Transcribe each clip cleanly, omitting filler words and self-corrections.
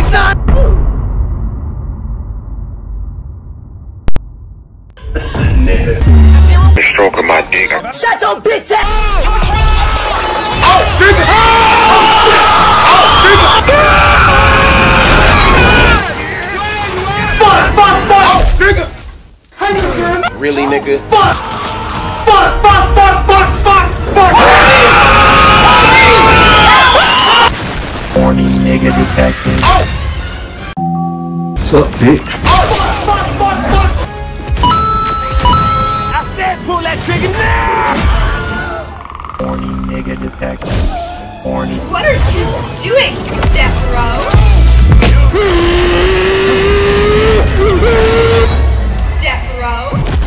The stroke of my dick. Shut your bitch ass! Oh, nigga! Oh, shit! Oh, nigga! Fuck! Oh, nigga! Really, nigga? Fuck! Horny nigga detected. What's up, bitch? I said pull that trigger now! Horny nigga detected. Horny. What are you doing, Steph-bro? Steph-bro?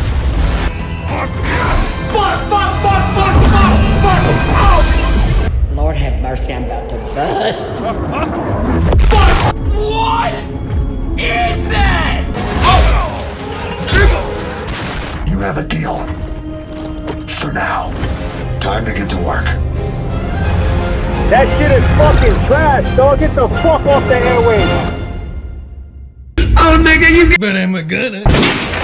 Lord have mercy, I'm about to bust. What is that? You have a deal. For now. Time to get to work. That shit is fucking trash, dog. Get the fuck off the airwaves. Oh, nigga, you. But I'm a gunner.